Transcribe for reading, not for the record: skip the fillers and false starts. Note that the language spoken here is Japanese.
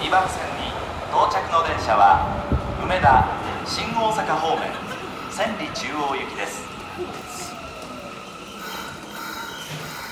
2番線に到着の電車は梅田新大阪方面千里中央行きです。